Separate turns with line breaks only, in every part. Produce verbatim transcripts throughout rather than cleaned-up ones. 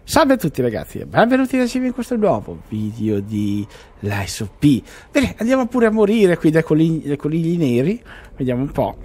Salve a tutti ragazzi e benvenuti insieme in questo nuovo video di Lies of P. Bene, andiamo pure a morire qui dai conigli, dai conigli neri. Vediamo un po'.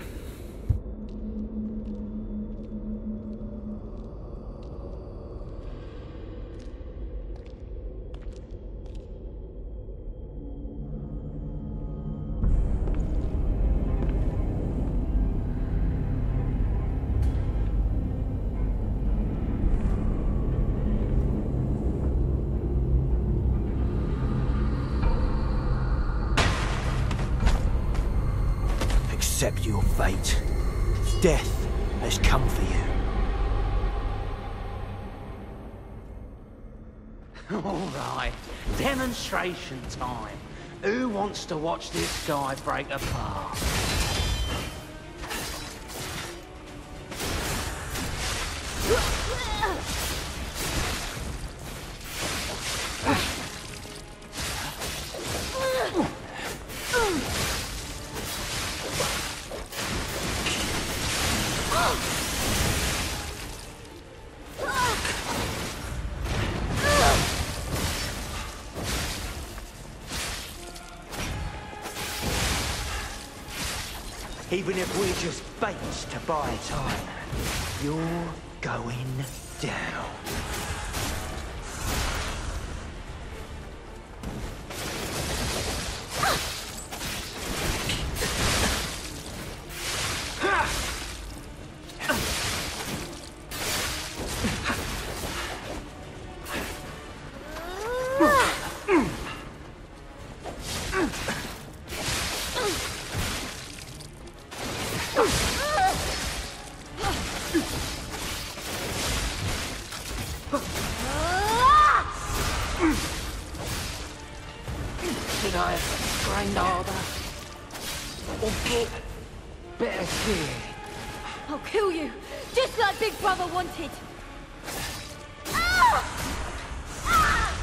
Accept your fate. Death has come for you.
All right, demonstration time. Who wants to watch this guy break apart?
Even if we're just baits to buy time, you're going down.
Should I have trained harder? Or get better gear?
I'll kill you, just like Big Brother wanted. Ah! Ah!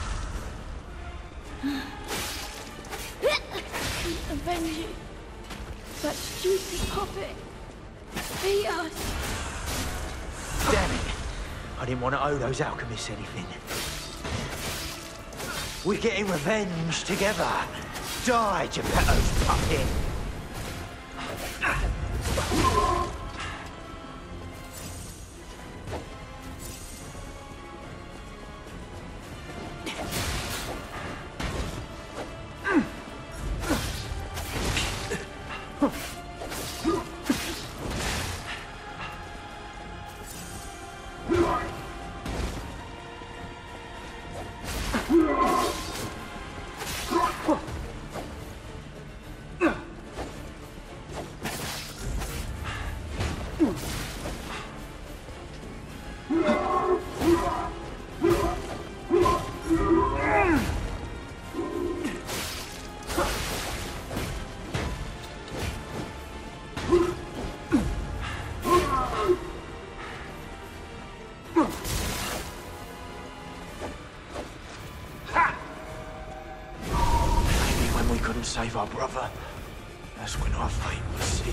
Avenge you. That stupid puppet. Beat us.
Damn it! I didn't want to owe those alchemists anything. We're getting revenge together. Die, Geppetto's puppet. Save our brother. That's when our fate was sealed.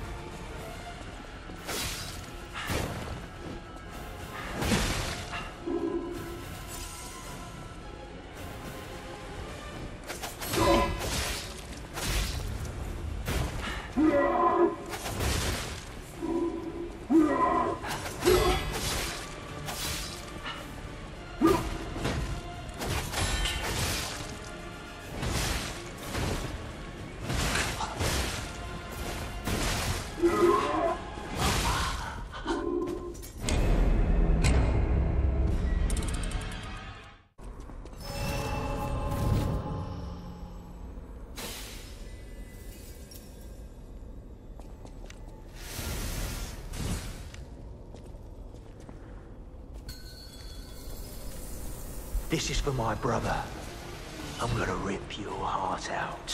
This is for my brother. I'm gonna rip your heart out.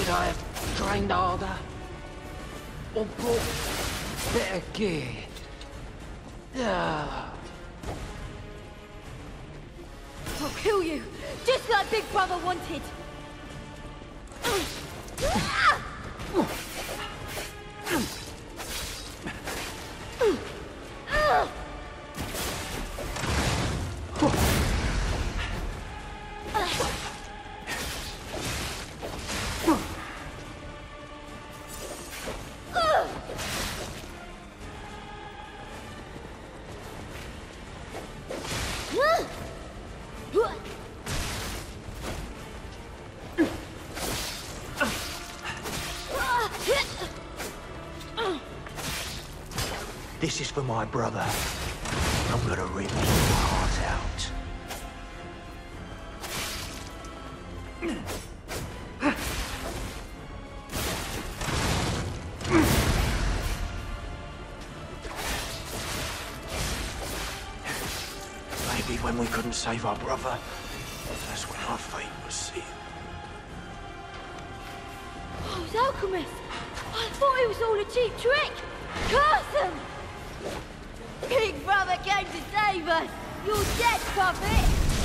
Could I have trained harder? Or brought better gear? Ah.
I'll kill you, just like Big Brother wanted.
This is for my brother. I'm gonna rip his heart out. Maybe when we couldn't save our brother, that's when our fate was sealed.
Oh, it's Alchemist. I thought it was all a cheap trick. Curse him! Big Brother came to save us. You're dead, puppet.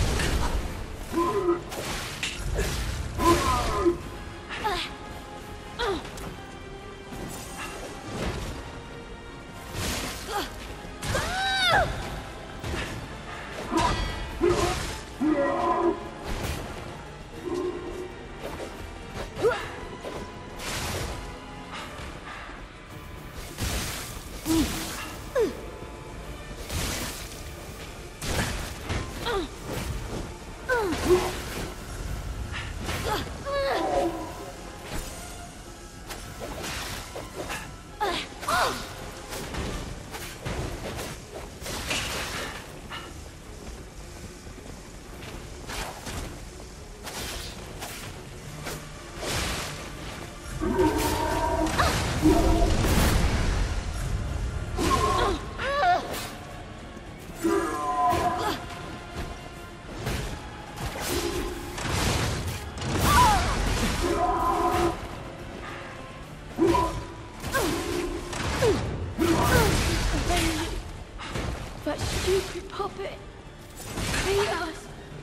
That stupid puppet beat us.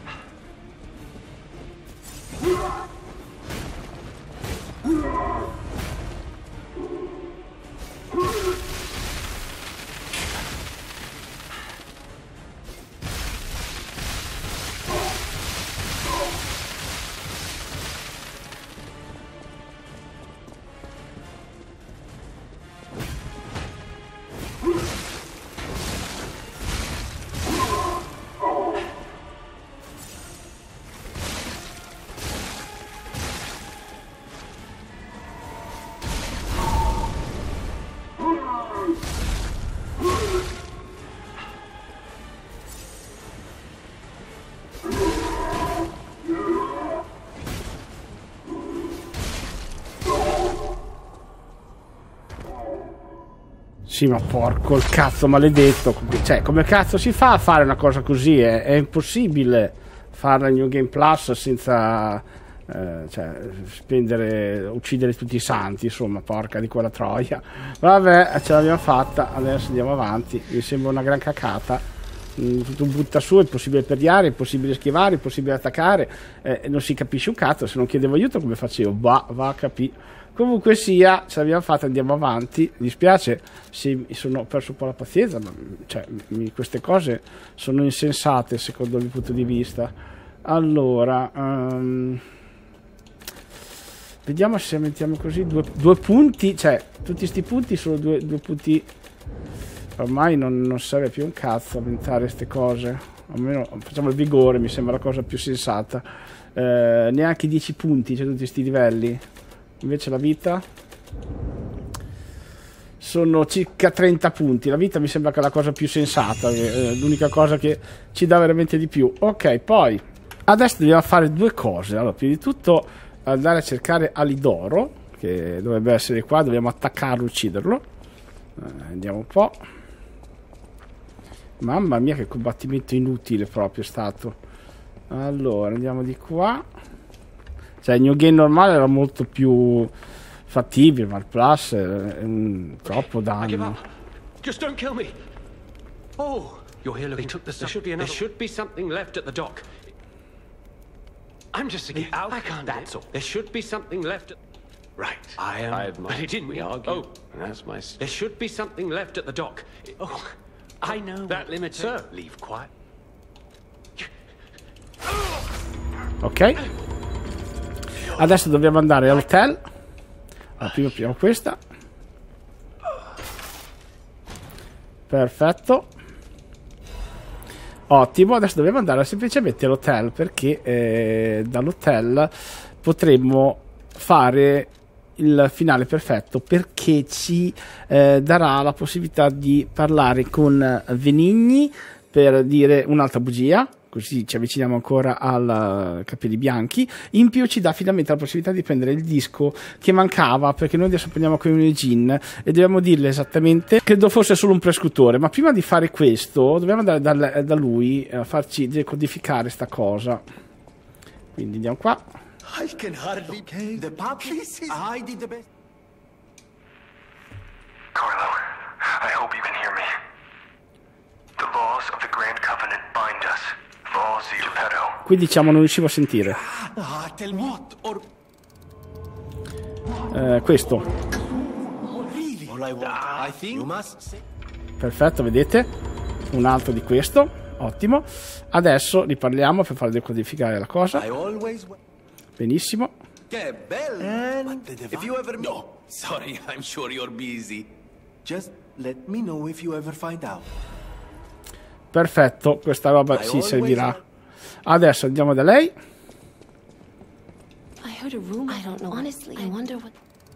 Sì, ma porco il cazzo maledetto, cioè come cazzo si fa a fare una cosa così? È, è impossibile farla in New Game Plus senza eh, cioè, spendere, uccidere tutti i santi, insomma, porca di quella troia. Vabbè, ce l'abbiamo fatta, adesso andiamo avanti, mi sembra una gran cacata. Tutto un butta su, è possibile perdiare, è possibile schivare, è possibile attaccare, eh, non si capisce un cazzo. Se non chiedevo aiuto come facevo? Va, va a capire. Comunque sia, ce l'abbiamo fatta, andiamo avanti. Mi dispiace se mi sono perso un po' la pazienza, ma cioè, mi, queste cose sono insensate secondo il mio punto di vista. Allora, um, vediamo se mettiamo così due, due punti, cioè tutti questi punti sono due, due punti. Ormai non, non serve più un cazzo aumentare queste cose, almeno facciamo il vigore, mi sembra la cosa più sensata. Eh, neanche dieci punti, c'è tutti questi livelli. Invece la vita sono circa trenta punti. La vita mi sembra che è la cosa più sensata, è l'unica cosa che ci dà veramente di più. Ok, poi adesso dobbiamo fare due cose. Allora, prima di tutto andare a cercare Alidoro, che dovrebbe essere qua, dobbiamo attaccarlo, ucciderlo. Eh, andiamo un po'. Mamma mia, che combattimento inutile proprio è stato. Allora, andiamo di qua. Cioè il New Game normale era molto più fattibile, ma il Plus è un, troppo danno.
Just don't kill me. Oh, you're here looking. They took the stuff. There should be another. There should be something left at the dock. I'm just thinking. I can't. That's all. There should be something left. At... Right. I am. I but it didn't. We argue. Oh, that's my. There should be something left at the dock. Oh, I know that limit. Sir, leave quiet.
Ok. Adesso dobbiamo andare all'hotel. Allora, prima apriamo questa. Perfetto. Ottimo. Adesso dobbiamo andare semplicemente all'hotel, perché eh, dall'hotel potremmo fare il finale perfetto, perché ci eh, darà la possibilità di parlare con Venigni per dire un'altra bugia, così ci avviciniamo ancora al Capelli Bianchi. In più ci dà finalmente la possibilità di prendere il disco che mancava, perché noi adesso prendiamo con Eugene e dobbiamo dirle esattamente, credo fosse solo un prescrittore, ma prima di fare questo dobbiamo andare da, da lui a farci decodificare sta cosa. Quindi andiamo qua.
I can hardly. Okay. The puppy is. I did the best.
Carlo, I hope you can hear me. The laws of the Grand Covenant bind us. Laws of Geppetto.
Qui diciamo non riuscivo a sentire.
Ah, tell me what or.
Eh, questo.
Oh, really? All I want. Ah, I think you must say.
Perfetto, vedete? Un altro di questo. Ottimo. Adesso riparliamo per far decodificare la cosa.
I always.
Benissimo.
Che bello. And if you ever no, sorry, I'm sure you're busy. Just let me know if you ever find out.
Perfetto, questa roba ci servirà. Adesso andiamo da lei.
I heard a rumor. I don't know. Honestly, I wonder what.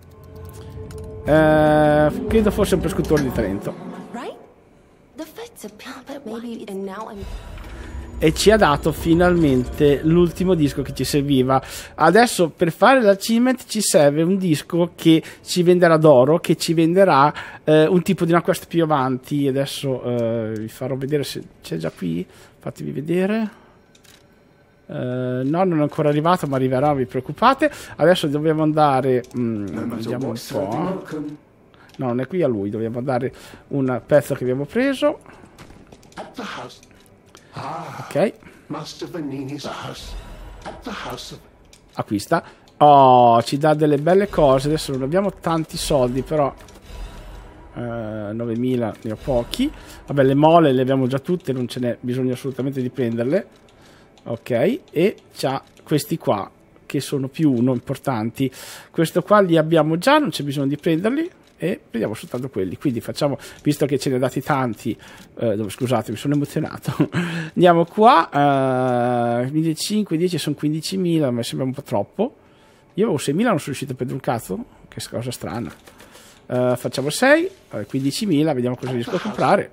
Eh, credo fosse un prescrittore di talento.
Right? The fight's a but maybe and now I'm.
E ci ha dato finalmente l'ultimo disco che ci serviva. Adesso per fare l'achievement ci serve un disco che ci venderà d'oro, che ci venderà eh, un tipo di una quest più avanti. Adesso eh, vi farò vedere se c'è già qui. Fatevi vedere. Eh, no, non è ancora arrivato, ma arriverà, vi preoccupate. Adesso dobbiamo andare mm, vediamo un po'. No, non è qui a lui, dobbiamo dare un pezzo che abbiamo preso. Ok, acquista. Oh, ci dà delle belle cose. Adesso non abbiamo tanti soldi, però eh, novemila ne ho pochi. Vabbè, le mole le abbiamo già tutte, non ce n'è bisogno assolutamente di prenderle. Ok, e c'ha questi qua che sono più uno importanti. Questo qua li abbiamo già, non c'è bisogno di prenderli. E prendiamo soltanto quelli. Quindi facciamo, visto che ce ne ha dati tanti, eh, dove, scusate, mi sono emozionato. Andiamo qua. eh, millecinquecento, dieci sono quindicimila, mi sembra un po' troppo. Io avevo seimila, non sono riuscito a prendere un cazzo. Che cosa strana. eh, Facciamo sei, eh, quindicimila, vediamo cosa riesco a comprare.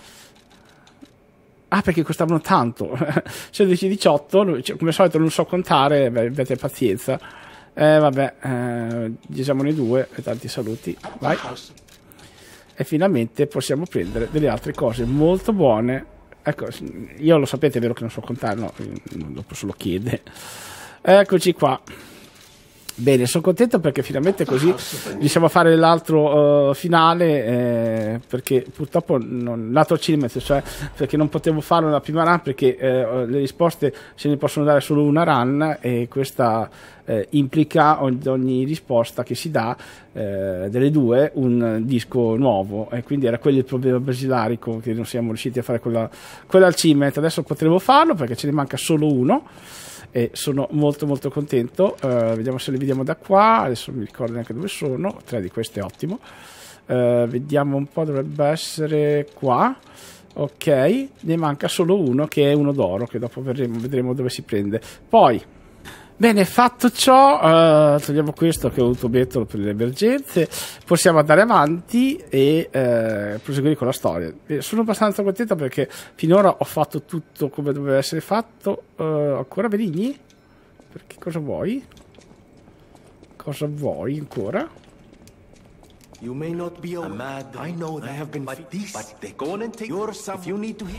Ah, perché costavano tanto. sedici, diciotto, come al solito non so contare, beh, avete pazienza. Eh vabbè, eh, diciamone due e tanti saluti. Vai. E finalmente possiamo prendere delle altre cose molto buone. Ecco, io lo sapete, è vero che non so contare, no, dopo se lo chiede. Eccoci qua. Bene, sono contento perché finalmente così riusciamo a fare l'altro uh, finale, eh, perché purtroppo non, l'altro achievement, cioè perché non potevo farlo nella prima run, perché eh, le risposte se ne possono dare solo una run, e questa eh, implica ogni, ogni risposta che si dà eh, delle due un disco nuovo, e quindi era quello il problema basilarico, che non siamo riusciti a fare quella, quella achievement. Adesso potremo farlo perché ce ne manca solo uno. E sono molto molto contento. Uh, vediamo se li vediamo da qua. Adesso non mi ricordo neanche dove sono. Tre di queste, ottimo. Uh, vediamo un po', dovrebbe essere qua. Ok, ne manca solo uno, che è uno d'oro, che dopo vedremo, vedremo dove si prende. Poi, bene, fatto ciò, uh, togliamo questo che ho avuto betolo per le emergenze. Possiamo andare avanti e uh, proseguire con la storia. E sono abbastanza contento perché finora ho fatto tutto come doveva essere fatto. Uh, ancora Benigni? Perché cosa vuoi? Cosa vuoi ancora?
You may not be a mad. I know they have been but this, but they go on and take your some if you need to hear.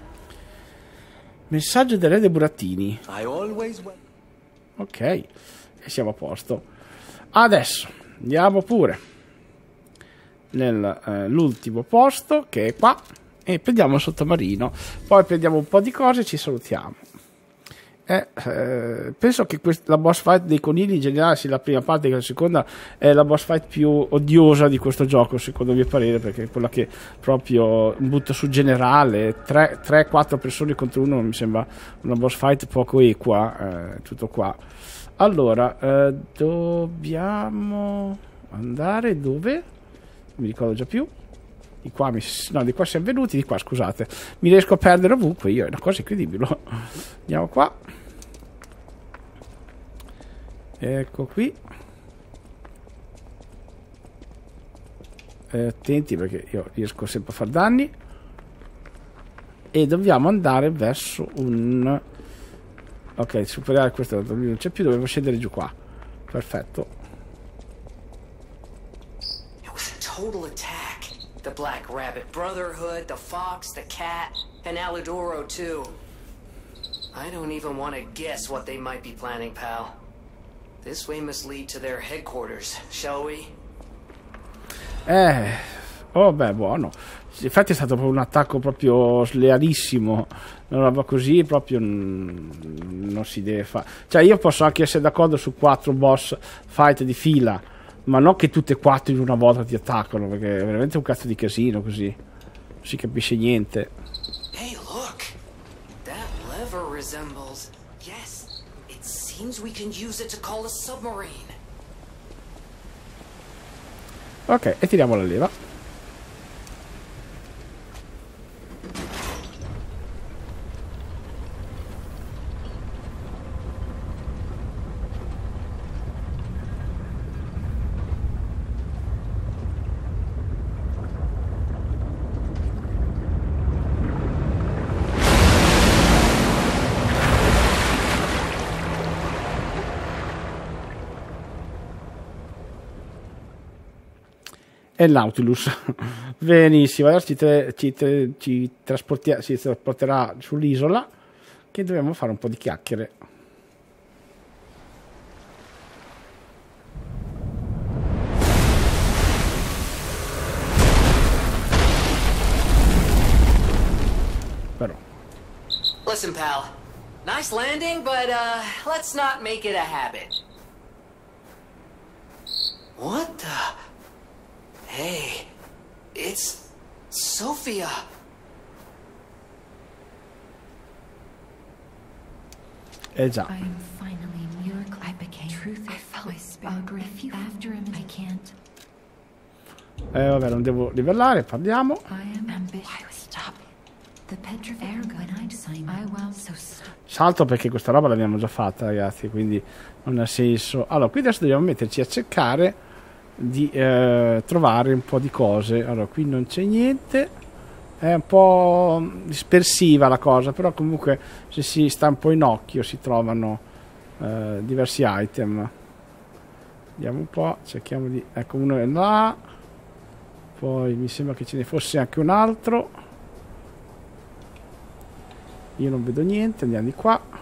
Messaggio del re dei burattini. I always
Ok, e siamo a posto. Adesso andiamo pure nell'ultimo eh, posto, che è qua, e prendiamo il sottomarino, poi prendiamo un po' di cose e ci salutiamo. Eh, eh, penso che la boss fight dei conigli in generale, sia la prima parte che la seconda, è la boss fight più odiosa di questo gioco, secondo il mio parere, perché è quella che proprio butta su generale. tre quattro persone contro uno mi sembra una boss fight poco equa. Eh, tutto qua. Allora, eh, dobbiamo andare dove? Non mi ricordo già più. Di qua, mi, no, di qua siamo venuti, di qua scusate. Mi riesco a perdere ovunque io, è una cosa incredibile. Andiamo qua. Ecco qui. Eh, attenti perché io riesco sempre a far danni. E dobbiamo andare verso un... Ok, superare questo non c'è più, dovevo scendere giù qua. Perfetto.
It was a total attack. The Black Rabbit Brotherhood, the Fox, the Cat, and Aludoro too. I don't even want to guess what they might be planning, pal. This way must lead to their headquarters, shall we?
Eh, oh beh, buono. Infatti è stato proprio un attacco proprio slealissimo. Una roba così proprio non si deve fare. Cioè io posso anche essere d'accordo su quattro boss fight di fila, ma non che tutte e quattro in una volta ti attaccano, perché è veramente un cazzo di casino così. Non si capisce niente.
Hey, look! That lever resembles... Yes, it seems we can use it to call a submarine.
Ok, e tiriamo la leva. È il Nautilus. Benissimo, adesso ci, tre, ci, tre, ci, trasportia, ci trasporterà sull'isola, che dobbiamo fare un po' di chiacchiere. Però
Listen, pal. Nice landing, but uh, let's not make it a habit. What the... Hey, it's Sophia.
Eh già.
I am finally miracle. I became truth. I felt my spirit. If you after him, I can't.
Eh vabbè, non devo livellare, parliamo.
I am ambitious. Stop. The petrified when I signed. I will so stop.
Salto perché questa roba l'abbiamo già fatta, ragazzi, quindi non ha senso. Allora, qui adesso dobbiamo metterci a cercare di eh, trovare un po' di cose. Allora, qui non c'è niente, è un po' dispersiva la cosa, però comunque se si sta un po' in occhio si trovano eh, diversi item. Vediamo un po', cerchiamo di... ecco, uno è là, poi mi sembra che ce ne fosse anche un altro, io non vedo niente, andiamo di qua.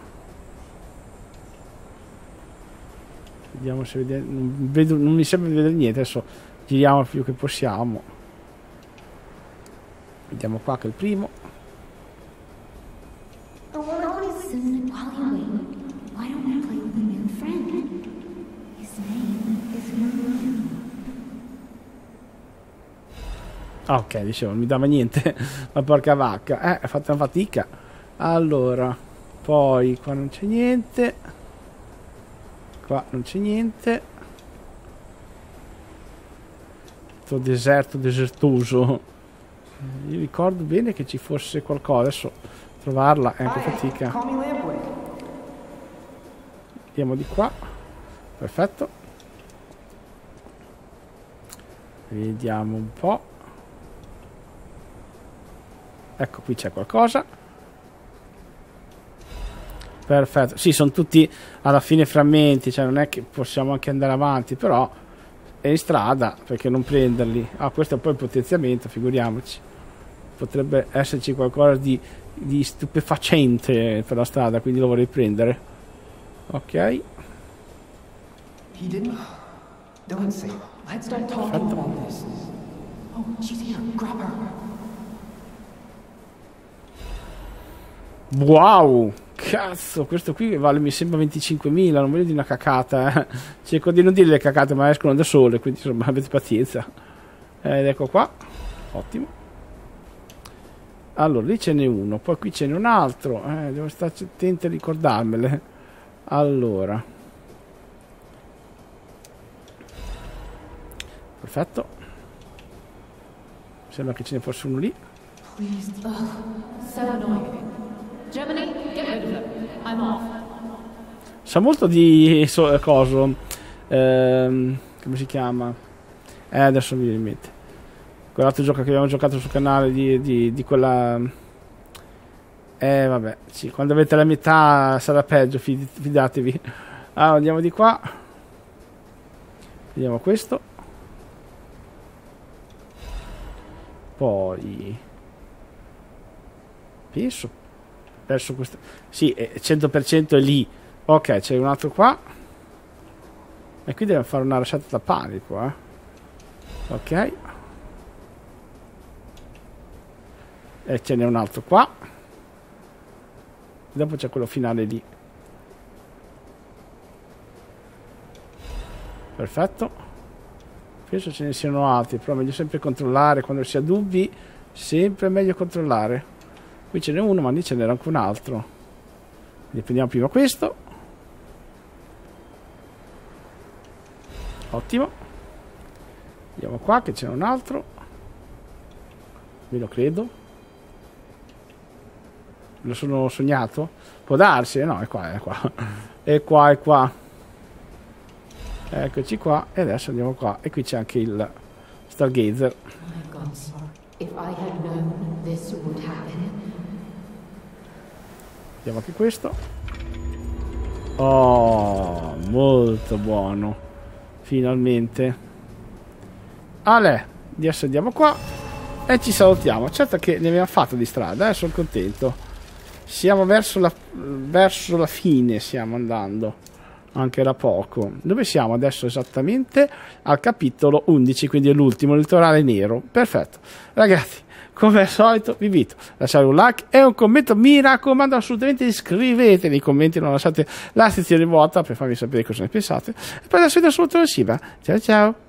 Vediamo se vede... non, vedo... non mi sembra di vedere niente. Adesso giriamo il più che possiamo. Vediamo qua che è il primo. Ah, ok, dicevo, non mi dava niente. Ma porca vacca, eh, ha fatto una fatica. Allora, poi qua non c'è niente. Qua non c'è niente. Tutto deserto, desertoso. Io ricordo bene che ci fosse qualcosa. Adesso trovarla è anche fatica. Andiamo di qua. Perfetto. Vediamo un po'. Ecco, qui c'è qualcosa. Perfetto, sì, sono tutti alla fine frammenti, cioè non è che possiamo anche andare avanti, però è in strada, perché non prenderli? Ah, questo è poi il potenziamento, figuriamoci. Potrebbe esserci qualcosa di, di stupefacente per la strada, quindi lo vorrei prendere. Ok.
He didn't? Don't say. Let's start talking about this. Oh, she's here. Grab her.
Wow, cazzo, questo qui vale mi sembra venticinquemila, non voglio dire una cacata, eh. Cerco di non dire le cacate, ma escono da sole, quindi insomma avete pazienza. Ed ecco qua, ottimo. Allora, lì ce n'è uno, poi qui ce n'è un altro, eh, devo stare attento a ricordarmele. Allora, perfetto. Sembra che ce ne fosse uno lì.
Please. Ugh, so annoying. Germany, get rid of him. I'm off.
Sa molto di so, coso. Ehm, come si chiama? Eh, adesso mi viene in mente. Quell'altro gioco che abbiamo giocato sul canale di, di, di quella. Eh, vabbè. Sì, quando avete la metà sarà peggio, fid- fidatevi. Allora, andiamo di qua. Vediamo questo. Poi. Penso. Perso questo. Sì, cento per cento è lì. Ok, c'è un altro qua. E qui deve fare una lasciata da panico, eh. Ok. E ce n'è un altro qua. Dopo c'è quello finale lì. Perfetto. Penso ce ne siano altri, però è meglio sempre controllare. Quando si ha dubbi, sempre è meglio controllare. Qui ce n'è uno, ma lì ce n'era anche un altro. Quindi prendiamo prima questo. Ottimo. Andiamo qua che c'è un altro. Me lo credo. Lo sono sognato? Può darsi, eh? No, è qua, è qua. È qua, è qua. Eccoci qua. E adesso andiamo qua. E qui c'è anche il Stargazer.
My God, sir. If I had known this would happen.
Vediamo anche questo. Oh, molto buono. Finalmente. Ale, adesso andiamo qua e ci salutiamo. Certo che ne abbiamo fatto di strada, eh, sono contento. Siamo verso la, verso la fine, stiamo andando. Anche da poco. Dove siamo adesso esattamente? Al capitolo undici, quindi è l'ultimo, il litorale nero. Perfetto. Ragazzi, come al solito vi invito a lasciare un like e un commento, mi raccomando assolutamente iscrivetevi nei commenti, non lasciate la sezione vuota per farmi sapere cosa ne pensate e poi adesso vi saluto la Ciao ciao.